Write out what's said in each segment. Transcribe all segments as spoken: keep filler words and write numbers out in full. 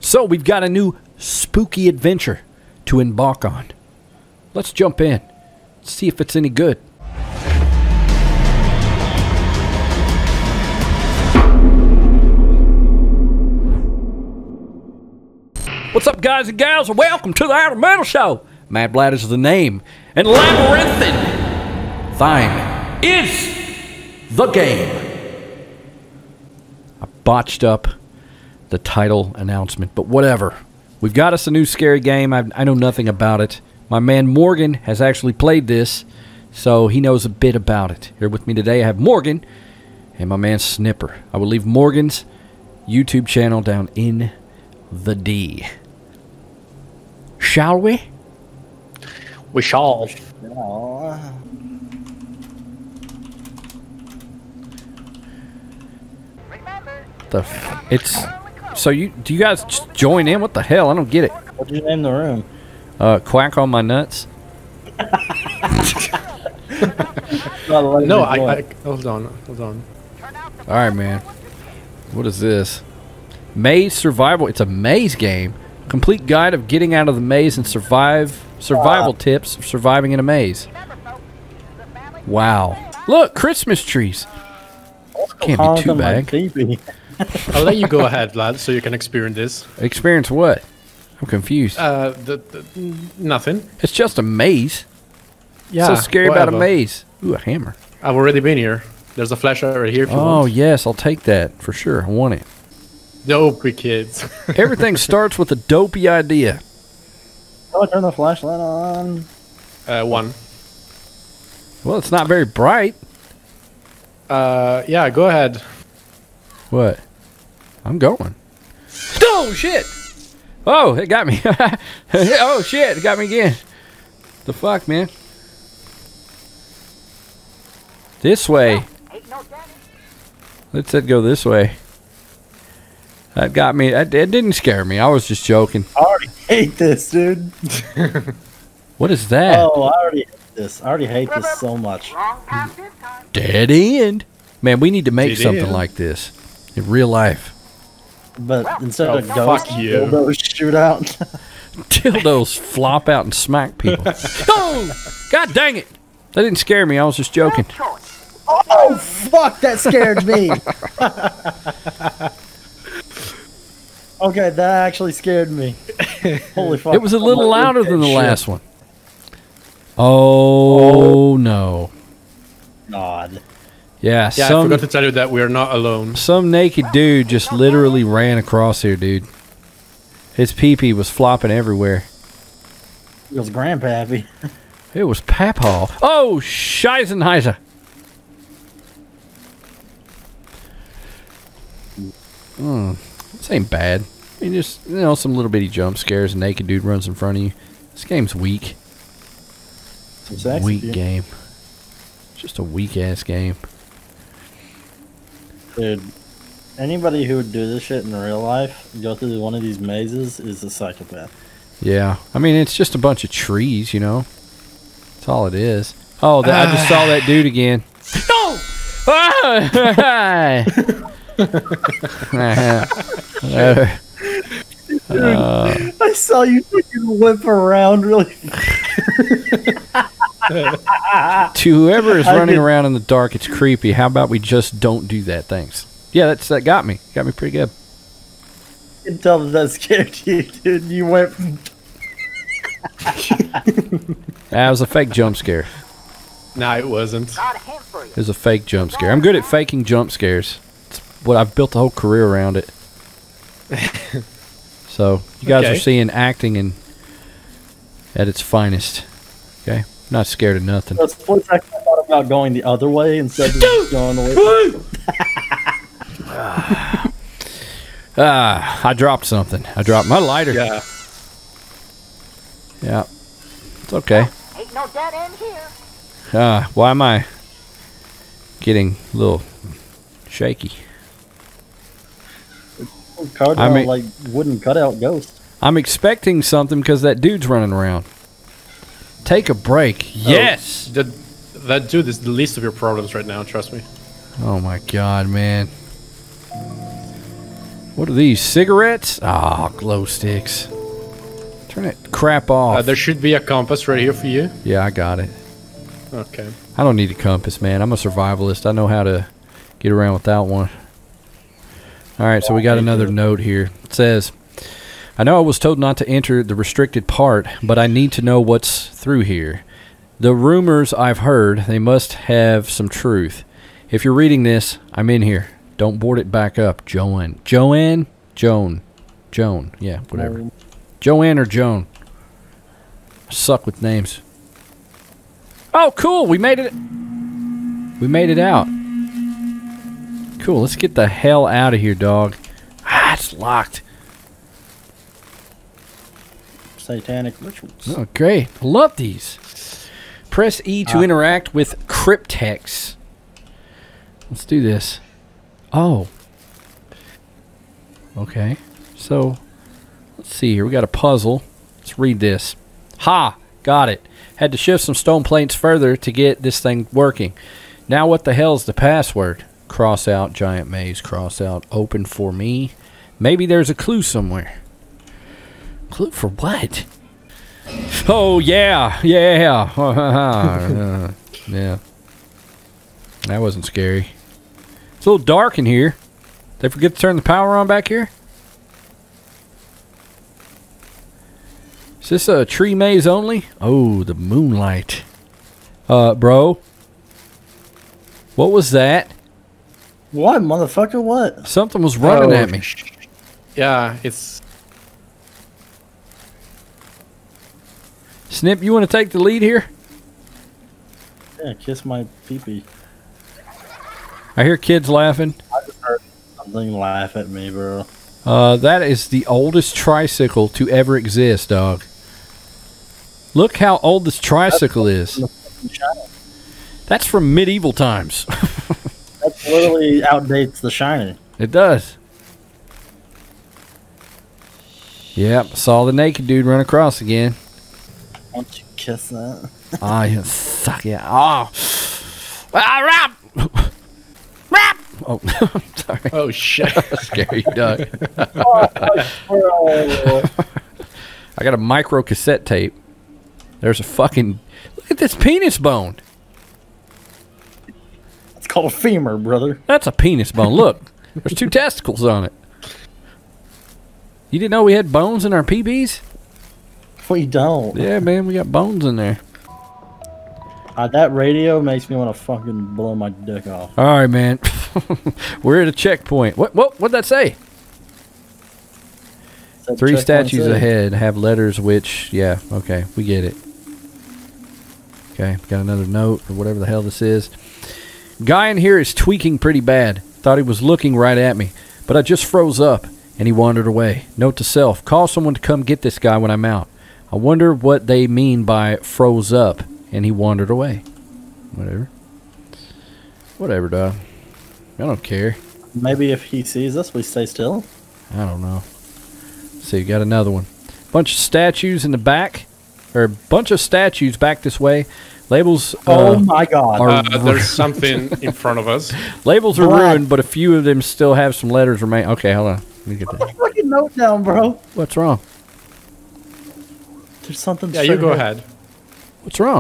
So we've got a new spooky adventure to embark on. Let's jump in. See if it's any good. What's up, guys and gals, and welcome to the Outer Metal Show. Mad Blatt is the name, and Labyrinthine Thine is the game. I botched up the title announcement, but whatever. We've got us a new scary game. I, I know nothing about it. My man Morgan has actually played this, so he knows a bit about it. Here with me today, I have Morgan and my man Snipper. I will leave Morgan's YouTube channel down in the D. Shall we? We shall. The f it's so you do you guys just join in? What the hell? I don't get it. What did you name the room? Uh, quack on my nuts. No, I, I hold on, hold on. All right, man. What is this? Maze survival. It's a maze game. Complete guide of getting out of the maze and survive. Survival uh, tips for surviving in a maze. Wow. Look, Christmas trees. Can't be too bad. I'll let you go ahead, lad, so you can experience this. Experience what? I'm confused. Uh, the, the, nothing. It's just a maze. Yeah. So scary whatever. about a maze. Ooh, a hammer. I've already been here. There's a flashlight right here if you oh, want. yes, I'll take that for sure. I want it. Dopey kids. Everything starts with a dopey idea. Oh, turn the flashlight on. Uh, one. Well, it's not very bright. Uh, yeah, go ahead. What? I'm going. Oh, shit! Oh, it got me. Oh, shit, it got me again. The fuck, man? This way. Let's go this way. That got me. That, it didn't scare me. I was just joking. I already hate this, dude. What is that? Oh, I already hate this. I already hate this so much. Dead end. Man, we need to make Dead something end. like this in real life. But instead Oh, of ghosts, fuck you. dildos shoot out. Dildos flop out and smack people. Oh! God dang it! That didn't scare me. I was just joking. Oh, fuck! That scared me. Okay, that actually scared me. Holy fuck! It was a little I'm louder like, than the shit. last one. Oh, Oh. no. God. Yeah, Yeah, I some forgot to tell you that we're not alone. some naked dude just literally ran across here, dude. His pee-pee was flopping everywhere. It was grandpappy. It was Papaw. Oh, Scheisenheiser. Hmm. This ain't bad. I mean, just, you know, some little bitty jump scares. A naked dude runs in front of you. This game's weak. It's a Sexy, weak dude. game. It's just a weak-ass game. Dude, anybody who would do this shit in real life, go through one of these mazes, is a psychopath. Yeah. I mean, it's just a bunch of trees, you know. That's all it is. Oh, that, I just saw that dude again. No! Dude, uh, I saw you fucking whip around really. to whoever is I running did- around in the dark, it's creepy. How about we just don't do that? Thanks. Yeah, that's that got me. Got me pretty good. You can tell that that scared you, dude. You went. That was a fake jump scare. Nah, it wasn't. It was a fake jump scare. I'm good at faking jump scares. It's what I've built a whole career around it. So you guys Okay. are seeing acting in at its finest. Okay, not scared of nothing. For a split second, I thought about going the other way instead of just going the way. Ah, I dropped something. I dropped my lighter. Yeah. Yeah. It's okay. Ain't no dead end here. Ah, why am I getting a little shaky? Cardinal, I mean- like wooden cutout ghost. I'm expecting something because that dude's running around. Take a break. Yes. That, that dude is the least of your problems right now, trust me. Oh my god, man. What are these? Cigarettes? Ah, oh, glow sticks. Turn that crap off. Uh, there should be a compass right here for you. Yeah, I got it. Okay. I don't need a compass, man. I'm a survivalist. I know how to get around without one. Alright, so we got another note here. It says, I know I was told not to enter the restricted part, but I need to know what's through here. The rumors I've heard, they must have some truth. If you're reading this, I'm in here. Don't board it back up. Joanne. Joanne? Joan. Joan. Yeah, whatever. Um, Joanne or Joan. I suck with names. Oh, cool. We made it. We made it out. Cool. Let's get the hell out of here, dog. Ah, it's locked. Satanic rituals. Oh, great. I love these. Press E to ah. interact with Cryptex. Let's do this. Oh. Okay. So, let's see here. We got a puzzle. Let's read this. Ha! Got it. Had to shift some stone plates further to get this thing working. Now what the hell's the password? Cross out giant maze. Cross out open for me. Maybe there's a clue somewhere. Clue for what? Oh, yeah. Yeah. uh, yeah. That wasn't scary. It's a little dark in here. Did they forget to turn the power on back here? Is this a tree maze only? Oh, the moonlight. Uh, bro. What was that? What, motherfucker? What? Something was running oh, at me. Yeah, it's... Snip, you want to take the lead here? Yeah, kiss my pee-pee. I hear kids laughing. I just heard something laugh at me, bro. Uh, that is the oldest tricycle to ever exist, dog. Look how old this tricycle is. That's from medieval times. That literally outdates The Shining. It does. Yep, saw the naked dude run across again. Why don't you kiss that? Ah, you suck, yeah. Oh. Ah, rap! Rap! Oh, sorry. Oh, shit. Scary duck. I got a micro cassette tape. There's a fucking... Look at this penis bone. It's called a femur, brother. That's a penis bone. Look. There's two testicles on it. You didn't know we had bones in our P Bs? We don't. Yeah, man. We got bones in there. Uh, that radio makes me want to fucking blow my dick off. All right, man. We're at a checkpoint. What? What? What'd that say? That Three statues say? ahead have letters which... Yeah, okay. We get it. Okay, got another note or whatever the hell this is. Guy in here is tweaking pretty bad. Thought he was looking right at me, but I just froze up and he wandered away. Note to self, call someone to come get this guy when I'm out. I wonder what they mean by froze up and he wandered away. Whatever. Whatever, dog. I don't care. Maybe if he sees us, we stay still? I don't know. Let's see, got another one. Bunch of statues in the back. Or a bunch of statues back this way. Labels uh, oh my god. Are uh, there's something in front of us. Labels are Black. ruined, but a few of them still have some letters remain. Okay, hold on. Let me get that. Put the fucking note down, bro. What's wrong? There's something. Yeah, you go ahead. What's wrong?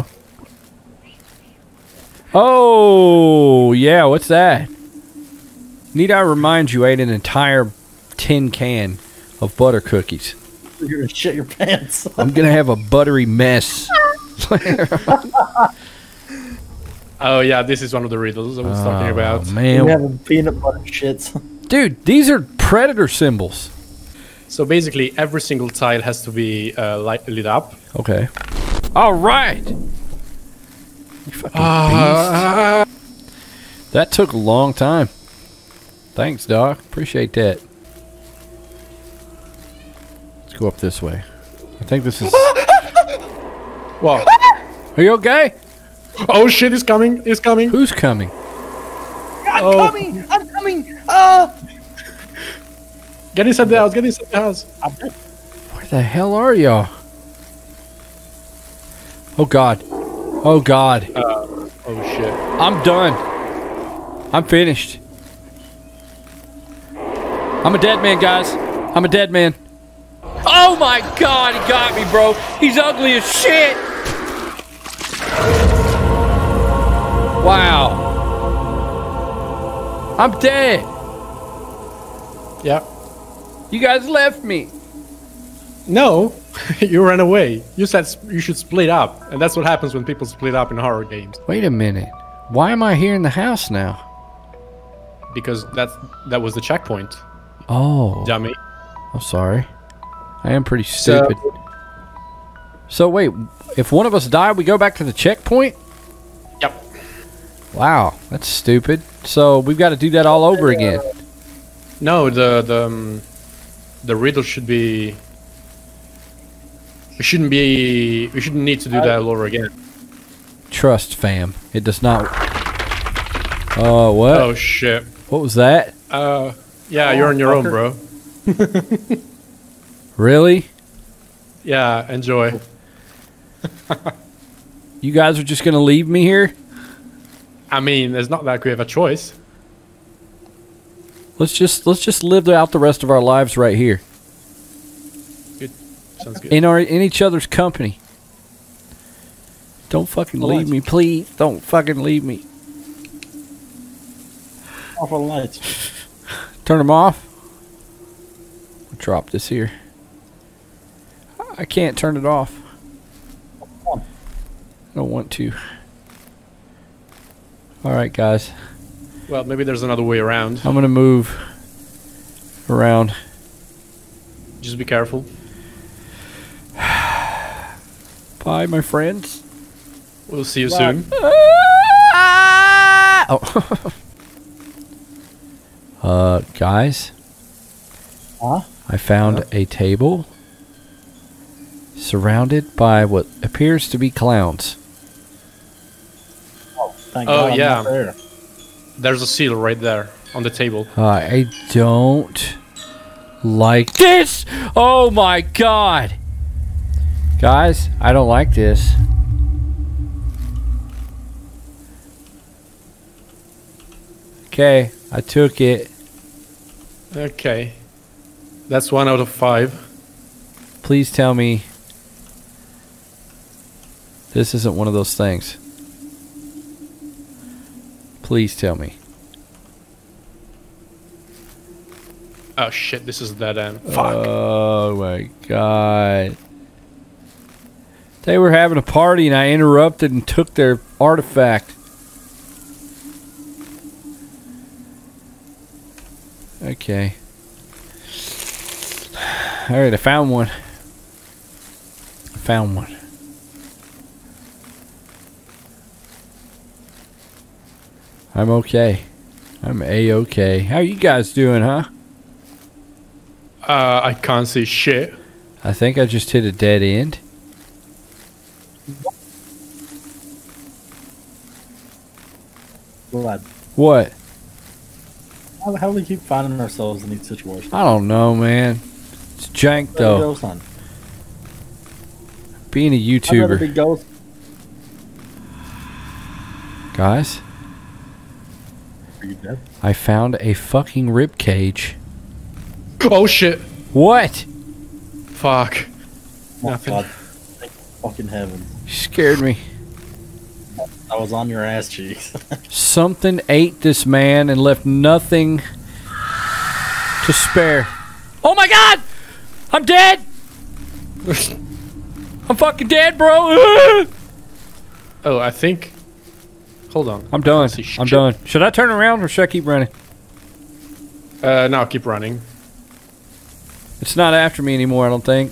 Oh, yeah, what's that? Need I remind you, I ate an entire tin can of butter cookies. You're gonna shit your pants. I'm gonna have a buttery mess. Oh yeah, this is one of the riddles I was oh, talking about. Man, we have peanut butter shits. Dude, these are predator symbols. So basically, every single tile has to be uh, light, lit up. Okay. All right. You fucking uh, beast. That took a long time. Thanks, Doc. Appreciate that. Let's go up this way. I think this is... What? Are you okay? Oh shit, he's coming. He's coming. Who's coming? I'm oh. coming. I'm coming. Ah! Get inside the house. Get inside the house. Where the hell are y'all? Oh god. Oh god. Uh, oh shit. I'm done. I'm finished. I'm a dead man, guys. I'm a dead man. Oh my god, he got me, bro. He's ugly as shit. Wow. I'm dead. Yeah. You guys left me. No, you ran away. You said sp- you should split up, and that's what happens when people split up in horror games. Wait a minute. Why am I here in the house now? Because that's that was the checkpoint, Oh. dummy. I'm sorry. I am pretty stupid. So, so wait, if one of us die, we go back to the checkpoint? Yep. Wow, that's stupid. So we've got to do that all over again. No, the the um, the riddle should be. We shouldn't be. We shouldn't need to do that all over again. Trust, fam. It does not. Oh, uh, what? Oh shit. What was that? Uh, yeah, you're on your own, bro. Really? Yeah, enjoy. You guys are just gonna leave me here? I mean, it's not like we have a choice. Let's just let's just live out the rest of our lives right here. Good. Sounds good. In our in each other's company. Don't fucking The leave lights. me, please. Don't fucking leave me. Off the lights. Turn them off. I'll drop this here. I can't turn it off. I don't want to. Alright, guys. Well, maybe there's another way around. I'm going to move around. Just be careful. Bye, my friends. We'll see you Bye. soon. Oh. uh, guys. Huh? I found a table surrounded by what appears to be clowns. Oh, thank Oh, God I'm yeah. not there. There's a seal right there on the table. Uh, I don't like this. Oh my god. Guys, I don't like this. Okay, I took it. Okay. That's one out of five. Please tell me this isn't one of those things. Please tell me. Oh shit, this is dead end. Fuck. Oh my god. They were having a party and I interrupted and took their artifact. Okay. Alright, I found one. I found one. I'm okay. I'm A-okay. How you guys doing, huh? Uh, I can't see shit. I think I just hit a dead end. Blood. What? How, how do we keep finding ourselves in these situations? I don't know, man. It's jank, There we though. go, son. Being a I'd rather be YouTuber. ghost. Guys, Are you dead? I found a fucking rib cage. Oh shit. What? Fuck. Oh, Nothing. God. Thank fucking heavens. You scared me. I was on your ass cheeks. Something ate this man and left nothing to spare. Oh my god! I'm dead! I'm fucking dead, bro! Oh, I think. Hold on. I'm done. see I'm shit. done. Should I turn around or should I keep running? Uh, no, keep running. It's not after me anymore, I don't think.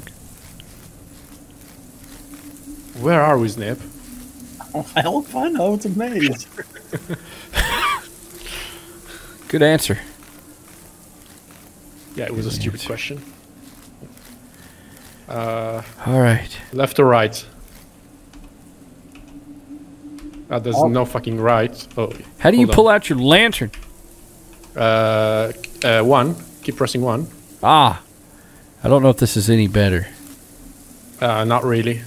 Where are we, Snip? I don't find out. It's a maze. Good answer. Yeah, it was a stupid question. Uh, Alright. left or right? Uh, there's Oh. no fucking right. Oh. How do you hold on. pull out your lantern? Uh, uh, one. Keep pressing one. Ah. I don't know if this is any better. Uh, not really.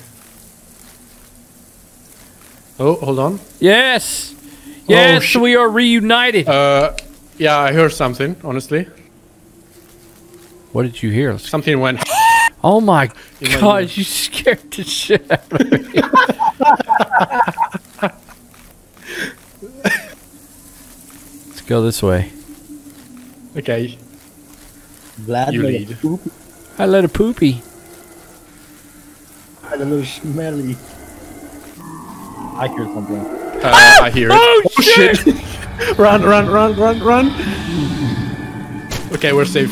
Oh, hold on. Yes! Yes, sh- we are reunited! Uh, yeah, I heard something, honestly. What did you hear? Let's- Something went. Oh my In my god, ear. you scared the shit out of me. Let's go this way. Okay. Vlad You made a lead. poop, I let a poopy. had a little smelly. I hear something. Uh, I hear it. Oh, shit! Run, run, run, run, run. Okay, we're safe.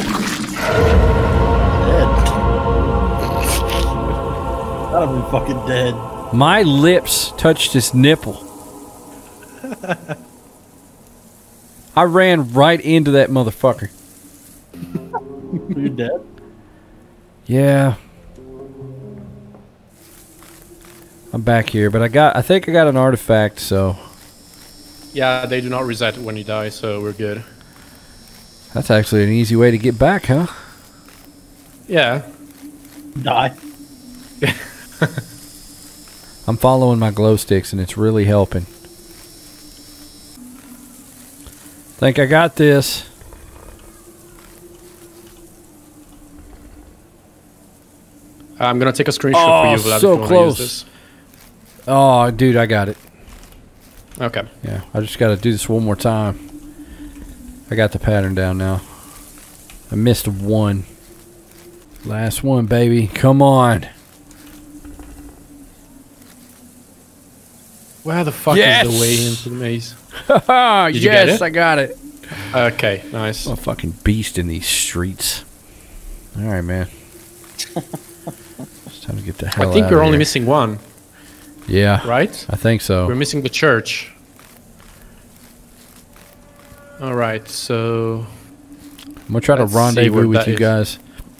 Dead. Gotta be fucking dead. My lips touched his nipple. I ran right into that motherfucker. Are you dead? Yeah. I'm back here, but I got I think I got an artifact, so Yeah, they do not reset when you die, so we're good. that's actually an easy way to get back, huh? Yeah. Die. I'm following my glow sticks and it's really helping. Think I got this. I'm gonna take a screenshot Oh, for you, Vlad, so if you wanna close. use Oh, dude, I got it. this. Okay. Yeah, I just got to do this one more time. I got the pattern down now. I missed one. Last one, baby. Come on. Where the fuck Yes! is the way into the maze? Haha, Did you get yes, it? I got it. Okay, nice. I'm a fucking beast in these streets. All right, man. It's time to get the hell I think out we're of only here. missing one, Yeah, right? I think so. We're missing the church. Alright, so... I'm gonna try Let's to see rendezvous where with that you is. guys.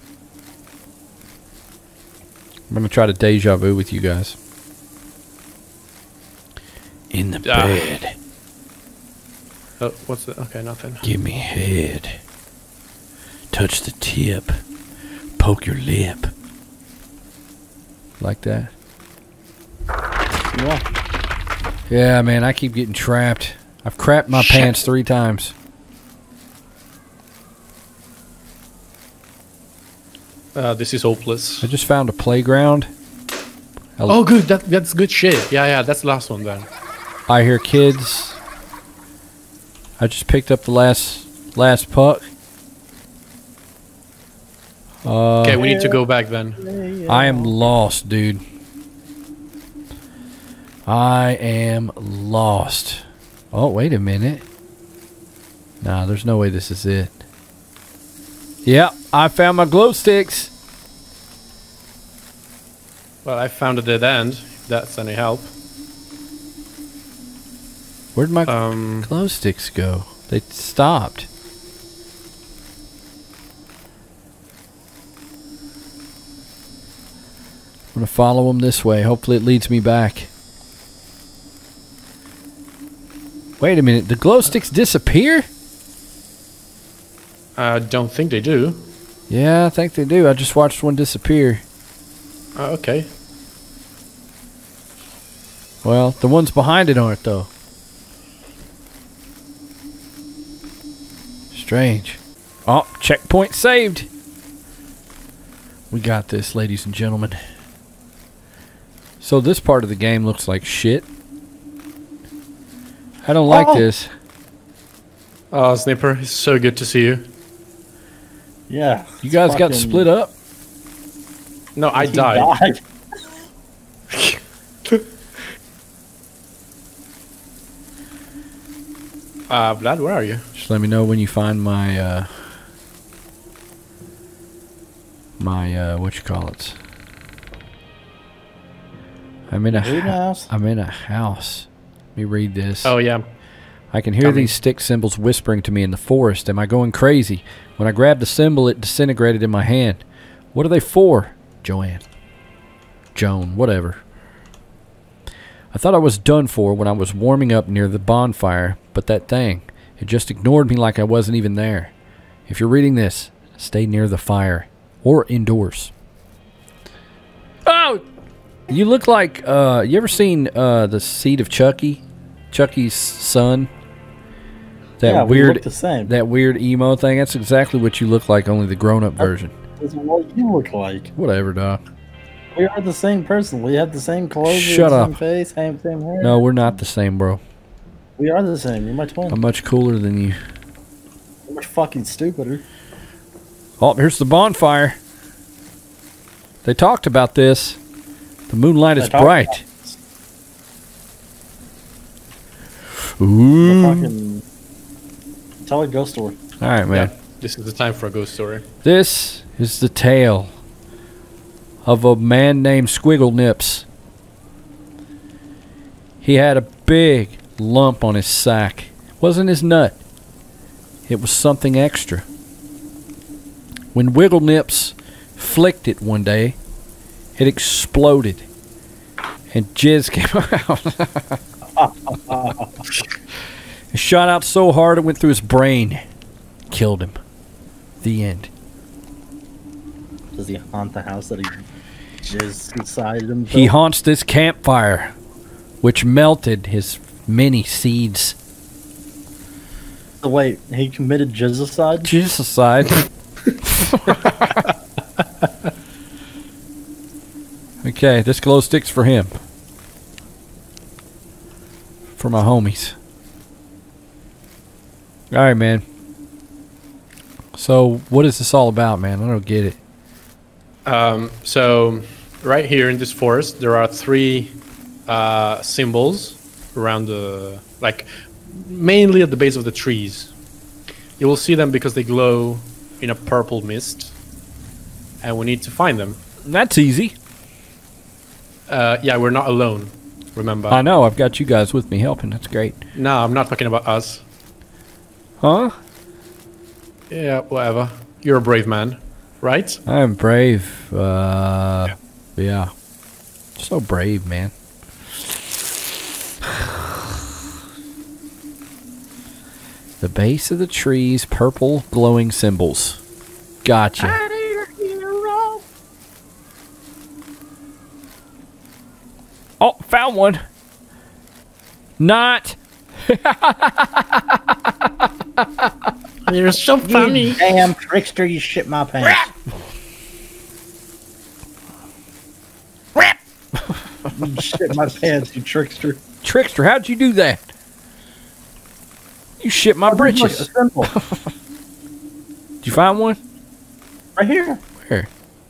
I'm gonna try to deja vu with you guys. In the Ah. bed. Oh, what's that? Okay, nothing. Give me head. Touch the tip. Poke your lip. Like that? Yeah. Yeah, man, I keep getting trapped. I've crapped my Shit. pants three times. Uh, this is hopeless. I just found a playground. I, Oh, good. That, that's good shit. Yeah, yeah, that's the last one then. I hear kids. I just picked up the last last puck. Uh, Okay, we need to go back then. I am lost, dude. I am lost. Oh, wait a minute. Nah, there's no way this is it. Yep, I found my glow sticks. Well, I found a dead end, if that's any help. Where'd my Um, glow sticks go? They stopped. I'm gonna follow them this way. Hopefully it leads me back. Wait a minute, the glow sticks disappear? I don't think they do. Yeah, I think they do. I just watched one disappear. Uh, okay. Well, the ones behind it aren't, though. Strange. Oh, checkpoint saved. We got this, ladies and gentlemen. So this part of the game looks like shit. I don't like Oh. this. Oh, Snipper, it's so good to see you. Yeah. You guys got fucking- split up? No, I He died. died. Uh, Vlad, where are you? Just let me know when you find my, uh... My, uh, what you call it? I'm in a Who hou- knows? I'm in a house. Let me read this. Oh, yeah. I can hear Coming. these stick symbols whispering to me in the forest. Am I going crazy? When I grabbed the symbol, it disintegrated in my hand. What are they for? Joanne. Joan, whatever. I thought I was done for when I was warming up near the bonfire, but that thing, it just ignored me like I wasn't even there. If you're reading this, stay near the fire or indoors. Oh! You look like, uh, you ever seen uh, The Seed of Chucky? Chucky's son? That Yeah, we weird, look the same. that weird emo thing. That's exactly what you look like, only the grown-up version. That's what you look like. Whatever, Doc. We are the same person. We have the same clothes. Shut we have the up. Same face. Same, same hair. No, we're not the same, bro. We are the same. You're my twin. I'm much cooler than you. You're much fucking stupider. Oh, here's the bonfire. They talked about this. The moonlight is They talked bright. about The Ooh. fucking. Tell a ghost story. All right, man. Yeah, this is the time for a ghost story. This is the tale of a man named Squiggle Nips. He had a big lump on his sack. It wasn't his nut. It was something extra. When Wiggle Nips flicked it one day, it exploded. And jizz came out. It shot out so hard it went through his brain. Killed him. The end. Does he haunt the house that he jizzed inside him? He haunts this campfire, which melted his many seeds. So wait, he committed jizzicide? Jizz aside. Okay, this glow stick's for him. For my homies. Alright, man. So, what is this all about, man? I don't get it. Um, so, right here in this forest, there are three uh, symbols around the, like, mainly at the base of the trees. You will see them because they glow in a purple mist, and we need to find them. That's easy. Uh, yeah, we're not alone. Remember? I know, I've got you guys with me helping. That's great. No, I'm not talking about us. Huh? Yeah, whatever. You're a brave man, right? I'm brave. Uh, yeah. So brave, man. The base of the trees, purple glowing symbols. Gotcha. Oh, found one. Not. You're so You damn trickster, you shit my pants. You shit my pants, you trickster. Trickster, how'd you do that? You shit my britches. Look, simple. Did you find one? Right here. Where?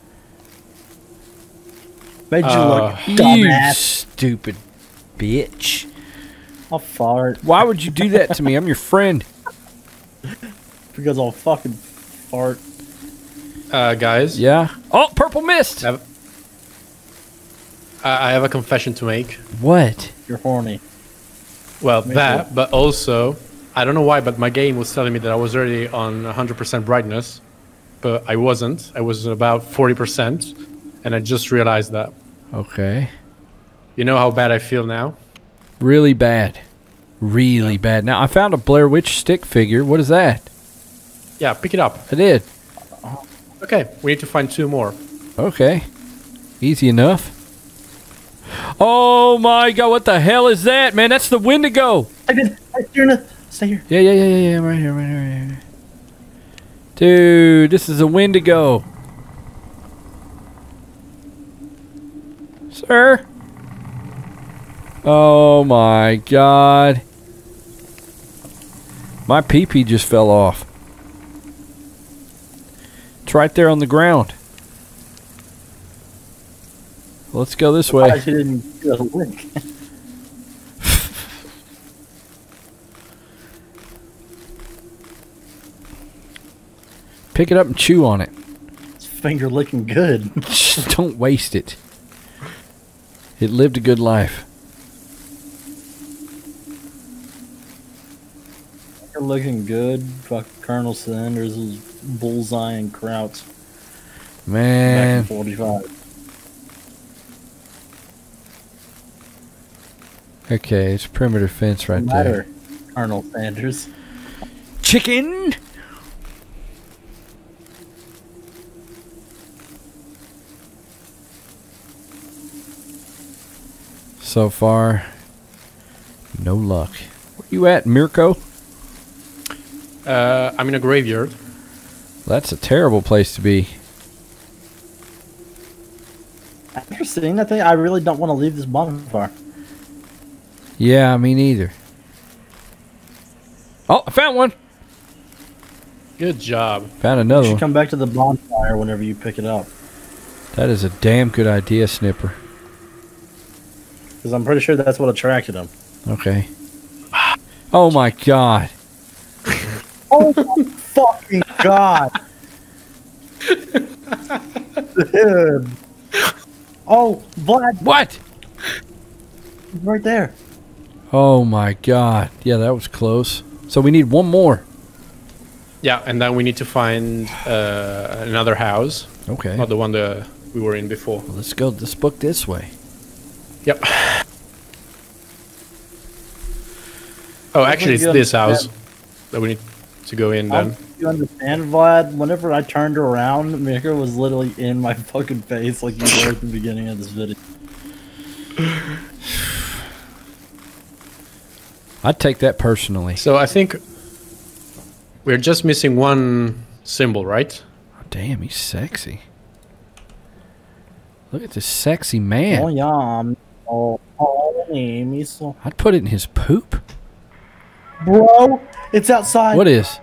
Made you Uh, look You dumbass. stupid bitch. I'll fart. Why would you do that to me? I'm your friend. Because I'll fucking fart. Uh, guys, Yeah. Oh, purple mist. I have, I I have a confession to make. What? You're horny. Well, Me that, too. but also, I don't know why, but my game was telling me that I was already on one hundred percent brightness, but I wasn't. I was about forty percent, and I just realized that. Okay. You know how bad I feel now? Really bad. Really bad. Now, I found a Blair Witch stick figure. What is that? Yeah, pick it up. I did. Okay, we need to find two more. Okay. Easy enough. Oh my god, what the hell is that, man? That's the Wendigo. I did. I you're not. Stay here. Yeah, yeah, yeah, yeah, yeah. Right here, right here, right here. Dude, this is a Wendigo. Sir? Oh my god. My pee-pee just fell off. It's right there on the ground. Let's go this Why way. she didn't do a link? Pick it up and chew on it. It's finger licking good. Just don't waste it. It lived a good life. Finger looking good. Fuck Colonel Sanders is bullseye and Krauts. Back in Man. forty-five. Okay, it's perimeter fence right there. Matter, Colonel Sanders. Chicken! So far, no luck. Where you at, Mirko? Uh, I'm in a graveyard. That's a terrible place to be. After seeing that thing, I really don't want to leave this bonfire. Yeah, me neither. Oh, I found one. Good job. Found You another should one. come back to the bonfire whenever you pick it up. That is a damn good idea, Snipper. Because I'm pretty sure that's what attracted him. Okay. Oh my god. Oh my fucking god! Dude. Oh, Vlad, What? right there. Oh my god. Yeah, that was close. So we need one more. Yeah, and then we need to find uh, another house. Okay. Not the one that we were in before. Well, let's go this book this way. Yep. Oh, actually, it's you this house understand- that we need to go in Um, then. you understand, Vlad? Whenever I turned around, Mika was literally in my fucking face like you were at the beginning of this video. I'd take that personally. So I think we're just missing one symbol, right? Oh, damn, he's sexy. Look at this sexy Oh, man. yeah. I'm- Oh, oh, Amy, so. I'd put it in his poop. Bro, it's outside. What is?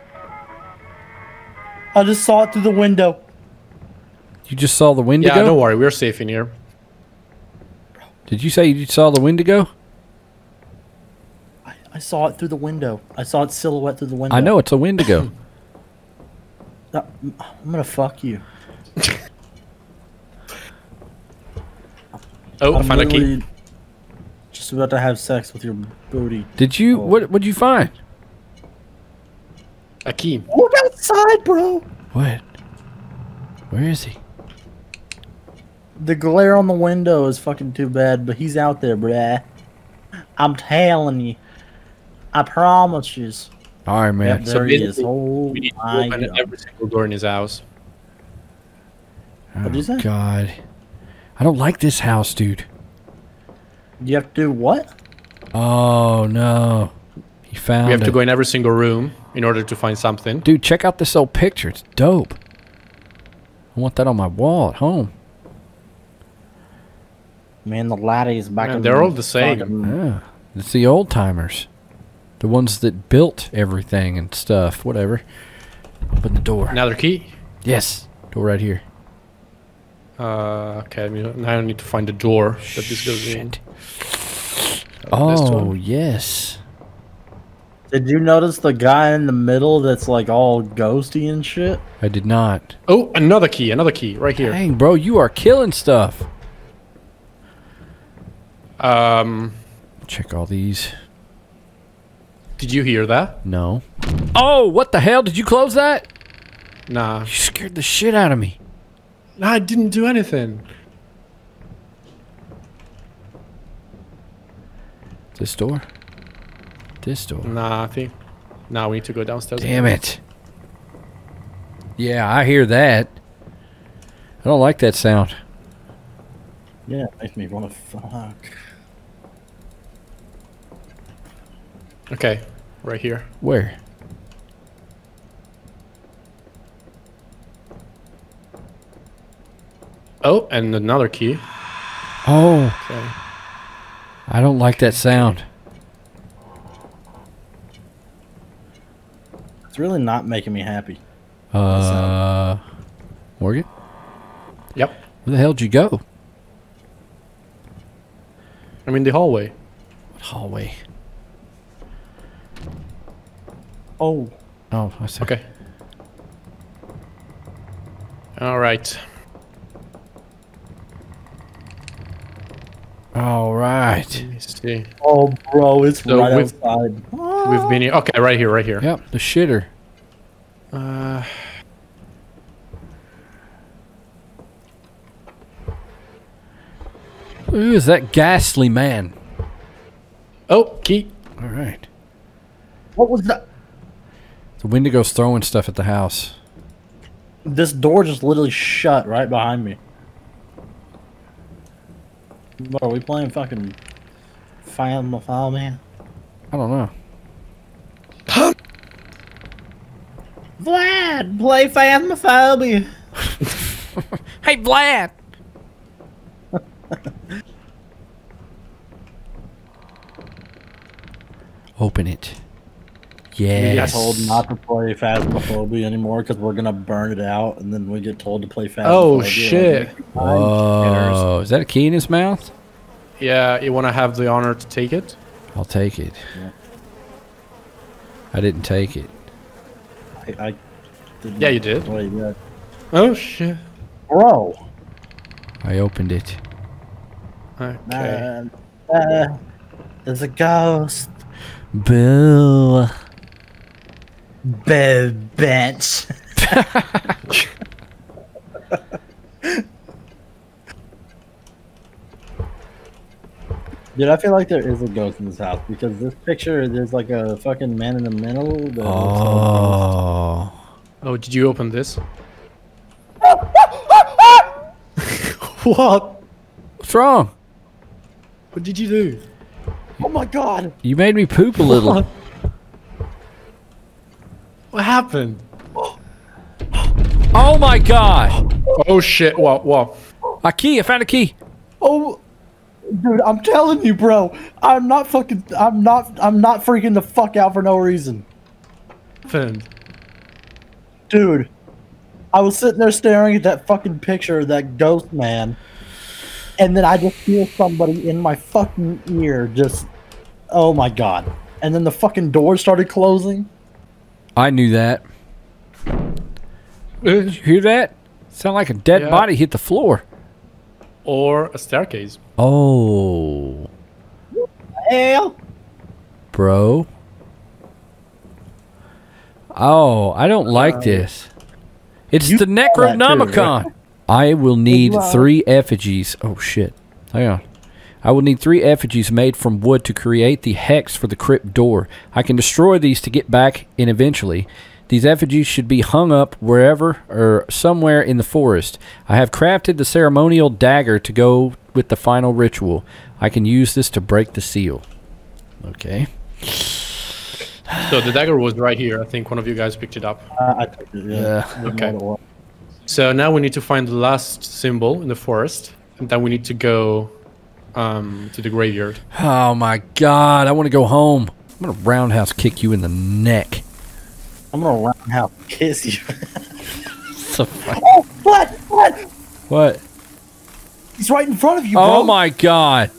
I just saw it through the window. You just saw the Wendigo? Yeah, don't worry, we're safe in here. Did you say you saw the Wendigo? I, I saw it through the window. I saw its silhouette through the window. I know it's a Wendigo. Uh, I'm gonna fuck you. Oh, I I'm found a key. literally just about to have sex with your booty. Did you? Oh. What? What'd you find? A key. Look outside, bro. What? Where is he? The glare on the window is fucking too bad, but he's out there, bruh. I'm telling you. I promise you. All right, man. Yep, So there he is. basically, Oh We need to my open god. every single door in his house. What'd you Oh, say? God. I don't like this house, dude. You have to do what? Oh, no. He found We have it. to go in every single room in order to find something. Dude, check out this old picture. It's dope. I want that on my wall at home. Man, the laddie's back Man, in they're all the same. fucking- Yeah. It's the old timers. The ones that built everything and stuff. Whatever. Open the door. Another key. Yes. Door right here. Uh, okay, I mean, now I need to find the door that this goes in. Shit. This Oh, one. yes. Did you notice the guy in the middle that's like all ghosty and shit? I did not. Oh, another key, another key, right here. Dang, bro, you are killing stuff. Um, Check all these. did you hear that? No. Oh, what the hell? Did you close that? Nah. You scared the shit out of me. Nah, I didn't do anything. This door? This door. Nah, I think. Nah, we need to go downstairs. Damn it. Yeah, I hear that. I don't like that sound. Yeah, it makes me want to fuck. Okay, right here. Where? Oh, and another key. Oh, Okay. I don't like that sound. It's really not making me happy. Uh, Morgan? Yep. Where the hell did you go? I'm in the hallway. What hallway? Oh, Oh, I see. Okay. All right. All right. Let me see. oh, bro, it's So right we've- outside. We've been here. Okay, right here, right here. Yep, the shitter. Uh, Who is that ghastly man? oh, key. All right. What was that? The Wendigo's throwing stuff at the house. This door just literally shut right behind me. What, are we playing fucking File My File Man? I don't know. Vlad, play Phasmophobia. Hey, Vlad. Open it. We get Yes. told not to play Phasmophobia anymore because we're gonna burn it out, and then we get told to play Phasmophobia. Oh shit! Whoa. Is that a key in his mouth? Yeah, you want to have the honor to take it? I'll take it. Yeah. I didn't take it. I, I didn't Yeah, you did. play that. Oh shit! Bro. I opened it. Okay. Uh, uh, there's a ghost. Bill. Bed bench. Dude, I feel like there is a ghost in this house because this picture, there's like a fucking man in the middle. That looks like a ghost. Oh. Oh, did you open this? What? What's wrong? What did you do? Oh my god! You made me poop a little. What? What happened? Oh my god. Oh shit! What? What? A key. I found a key. Oh, dude, I'm telling you, bro. I'm not fucking. I'm not. I'm not freaking the fuck out for no reason, Happened? dude. I was sitting there staring at that fucking picture of that ghost man, and then I just hear somebody in my fucking ear just, oh my god. And then the fucking door started closing. I knew that. Did you hear that? Sound like a dead Yeah. body hit the floor. Or a staircase? Oh. Hell. Bro. Oh, I don't like this. It's you the saw that too, Necronomicon. I will need Wow. three effigies. Oh, shit. Hang on. I will need three effigies made from wood to create the hex for the crypt door. I can destroy these to get back in eventually. These effigies should be hung up wherever or somewhere in the forest. I have crafted the ceremonial dagger to go with the final ritual. I can use this to break the seal. Okay. So the dagger was right here. I think one of you guys picked it up. Uh, I took it, yeah. Yeah. I didn't Okay. know what it was. So now we need to find the last symbol in the forest, and then we need to go um, to the graveyard. Oh my god, I want to go home. I'm gonna roundhouse kick you in the neck. I'm gonna roundhouse kiss you. So funny. Oh, what? What? What? He's right in front of you, bro. Oh my god.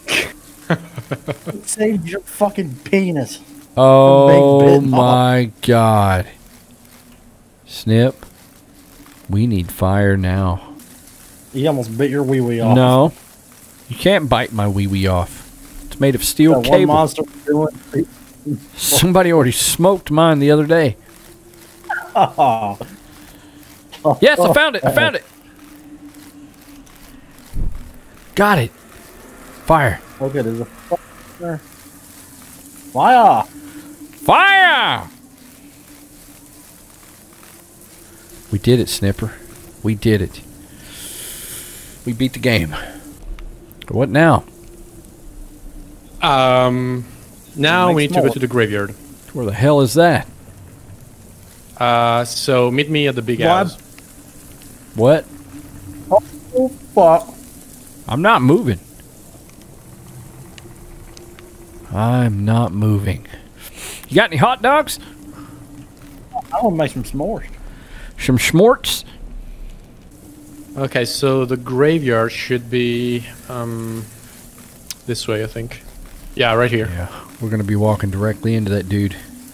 It saved your fucking penis. Oh big bit my god. Snip. We need fire now. He almost bit your wee wee off. No. You can't bite my wee wee off. It's made of steel That one cable. monster was doing. Somebody already smoked mine the other day. Oh. Yes, I found it. I found it. Got it. Fire. Okay, there's a fire. Fire! Fire! We did it, Snipper. We did it. We beat the game. What now? Um, now we Makes need to go more. to the graveyard. Where the hell is that? Uh, so meet me at the big What? house. What? Oh, fuck. I'm not moving. I'm not moving. You got any hot dogs? I want to make some s'mores. Some schmorts? Okay, so the graveyard should be um, this way, I think. Yeah, right here. Yeah, we're gonna be walking directly into that dude.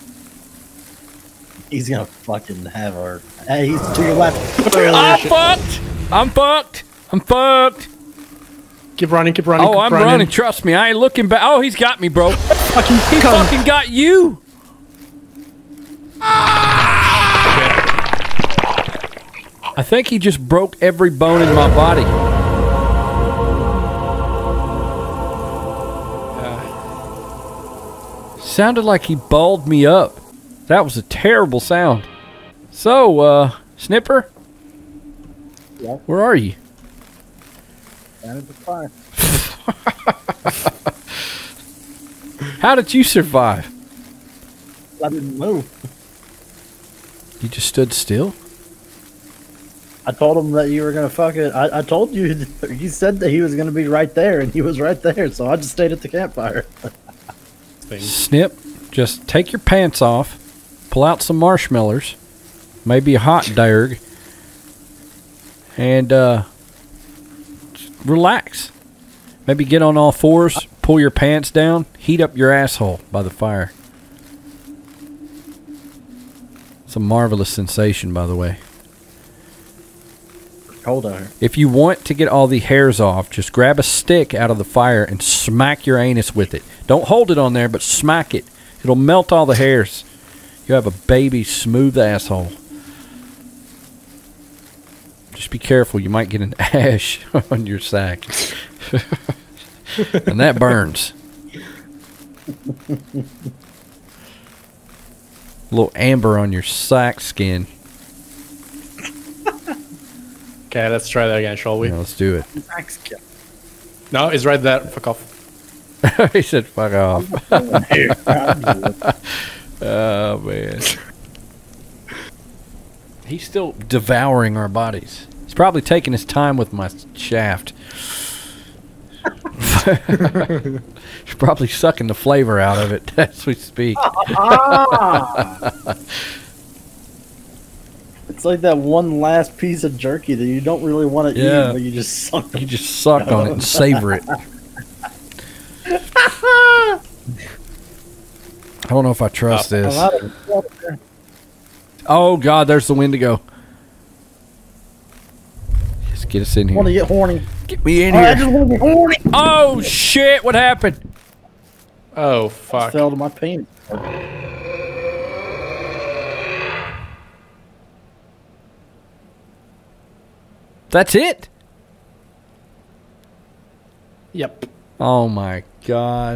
He's gonna fucking have her. Hey, he's to your left. I'm fucked! I'm fucked! I'm fucked! Keep running, keep running. Oh, keep I'm running. running. Trust me, I ain't looking back. Oh, he's got me, bro. Fucking He come. fucking got you. I think he just broke every bone in my body. Sounded like he balled me up. That was a terrible sound. So, uh, Snipper? Yeah? Where are you? Down at the fire. How did you survive? I didn't move. You just stood still? I told him that you were gonna fuck it. I, I told you. You said that he was gonna be right there, and he was right there. So I just stayed at the campfire. Snip, just take your pants off, pull out some marshmallows, maybe a hot dog, and uh, relax. Maybe get on all fours, pull your pants down, heat up your asshole by the fire. It's a marvelous sensation, by the way. Cold out here. If you want to get all the hairs off, just grab a stick out of the fire and smack your anus with it. Don't hold it on there, but smack it. It'll melt all the hairs. You have a baby smooth asshole. Just be careful. You might get an ash on your sack. And that burns. A little amber on your sack skin. Okay, let's try that again, shall we? Yeah, let's do it. No, it's right there. Fuck off. He said, fuck off. Oh, man. He's still devouring our bodies. He's probably taking his time with my shaft. He's probably sucking the flavor out of it as we speak. It's like that one last piece of jerky that you don't really want to Yeah. eat, but you just suck. You just suck on it and savor it. I don't know if I trust this. Oh, God, there's the Wendigo. Just get us in I want to here. get horny. Get me in Oh, I here. just want to get horny. Oh, shit, what happened? Oh, fuck. Fell to my penis. That's it? Yep. Oh, my God.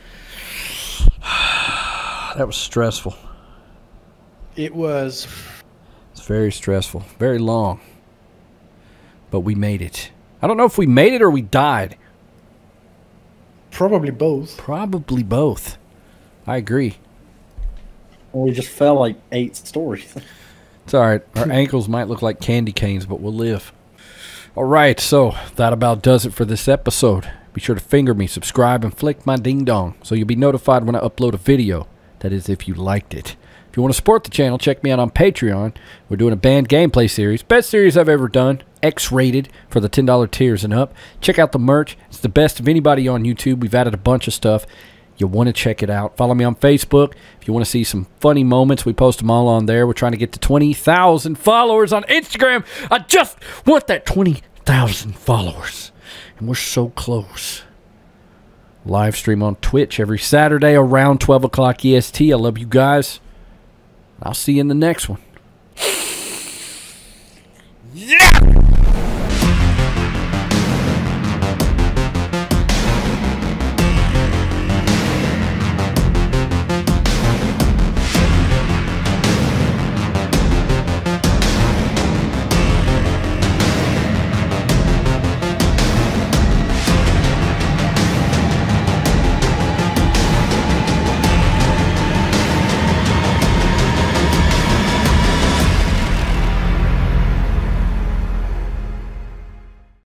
That was stressful. It was. It's very stressful. Very long. But we made it. I don't know if we made it or we died. Probably both. Probably both. I agree. We just fell like eight stories. It's all right. Our ankles might look like candy canes, but we'll live. All right, so that about does it for this episode. Be sure to finger me, subscribe, and flick my ding-dong so you'll be notified when I upload a video. That is, if you liked it. If you want to support the channel, check me out on Patreon. We're doing a band gameplay series. Best series I've ever done. X-rated for the ten dollar tiers and up. Check out the merch. It's the best of anybody on YouTube. We've added a bunch of stuff. You want to check it out. Follow me on Facebook. If you want to see some funny moments, we post them all on there. We're trying to get to twenty thousand followers on Instagram. I just want that twenty thousand followers. And we're so close. Live stream on Twitch every Saturday around twelve o'clock E S T. I love you guys. I'll see you in the next one.